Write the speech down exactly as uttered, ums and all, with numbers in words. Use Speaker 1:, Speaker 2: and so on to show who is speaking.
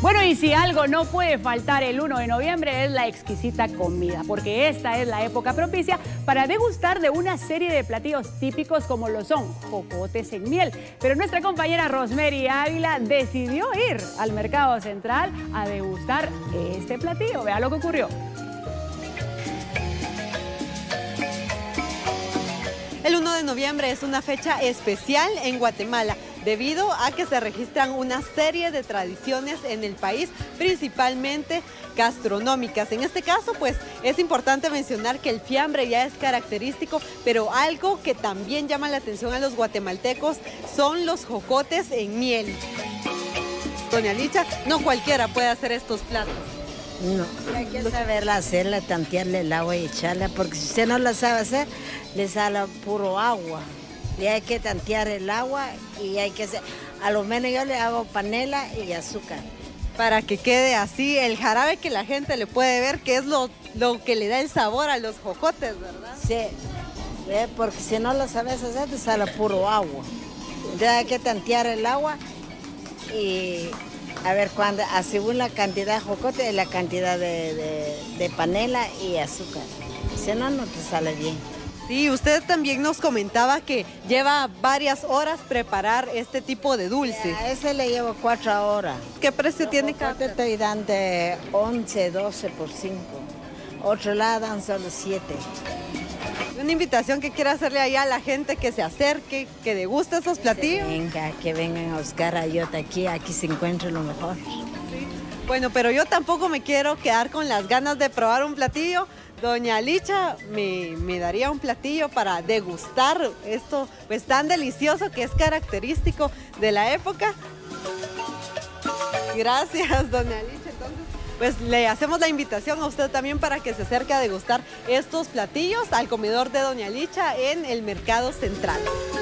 Speaker 1: Bueno, y si algo no puede faltar el uno de noviembre es la exquisita comida, porque esta es la época propicia para degustar de una serie de platillos típicos como lo son jocotes en miel. Pero nuestra compañera Rosemary Ávila decidió ir al Mercado Central a degustar este platillo. Vea lo que ocurrió.
Speaker 2: El uno de noviembre es una fecha especial en Guatemala, debido a que se registran una serie de tradiciones en el país, principalmente gastronómicas. En este caso, pues, es importante mencionar que el fiambre ya es característico, pero algo que también llama la atención a los guatemaltecos son los jocotes en miel. Doña Licha, no cualquiera puede hacer estos platos.
Speaker 3: No, hay que saberla hacerla, tantearle el agua y echarla, porque si usted no la sabe hacer, le sale puro agua. Y hay que tantear el agua y hay que hacer, a lo menos yo le hago panela y azúcar.
Speaker 2: Para que quede así el jarabe que la gente le puede ver, que es lo, lo que le da el sabor a los jocotes, ¿verdad?
Speaker 3: Sí, ¿eh? Porque si no lo sabes hacer, te sale puro agua. Entonces hay que tantear el agua y a ver, cuando, según la cantidad de jocote, la cantidad de, de, de panela y azúcar. Si no, no te sale bien.
Speaker 2: Sí, usted también nos comentaba que lleva varias horas preparar este tipo de dulces.
Speaker 3: A ese le llevo cuatro horas.
Speaker 2: ¿Qué precio
Speaker 3: Los
Speaker 2: tiene cada?
Speaker 3: Te estoy dando once, doce por cinco. Otro lado dan solo siete.
Speaker 2: Una invitación que quiera hacerle ahí a la gente que se acerque, que deguste esos platillos.
Speaker 3: Que venga, que vengan a buscar ayota aquí, aquí se encuentra lo mejor.
Speaker 2: Sí. Bueno, pero yo tampoco me quiero quedar con las ganas de probar un platillo. Doña Licha me, me daría un platillo para degustar esto pues tan delicioso que es característico de la época. Gracias, doña Licha. Entonces, pues le hacemos la invitación a usted también para que se acerque a degustar estos platillos al comedor de doña Licha en el Mercado Central.